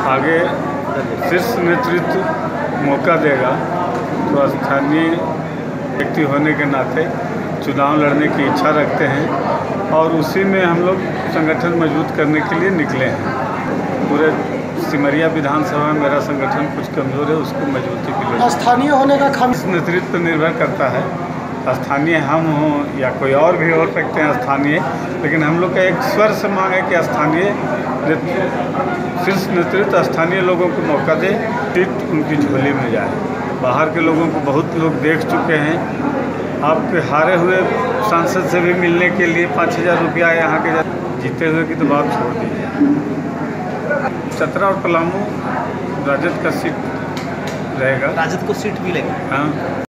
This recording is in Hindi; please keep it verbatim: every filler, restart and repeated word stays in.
आगे शीर्ष नेतृत्व मौका देगा तो स्थानीय व्यक्ति होने के नाते चुनाव लड़ने की इच्छा रखते हैं और उसी में हम लोग संगठन मजबूत करने के लिए निकले हैं। पूरे सिमरिया विधानसभा में मेरा संगठन कुछ कमज़ोर है, उसको मजबूती के लिए स्थानीय होने का खाम नेतृत्व पर निर्भर करता है। स्थानीय हम हों या कोई और भी हो सकते हैं स्थानीय, लेकिन हम लोग का एक स्वर से मांग है कि स्थानीय शीर्ष नेतृत्व स्थानीय लोगों को मौका दे, सीट उनकी झोली में जाए। बाहर के लोगों को बहुत लोग देख चुके हैं। आपके हारे हुए सांसद से भी मिलने के लिए पाँच हज़ार रुपया यहाँ के जीते हुए की तो बात छोड़ दीजिए। सत्रह और पलामू राजद का सीट रहेगा। राजद को सीट मिलेगी। हाँ।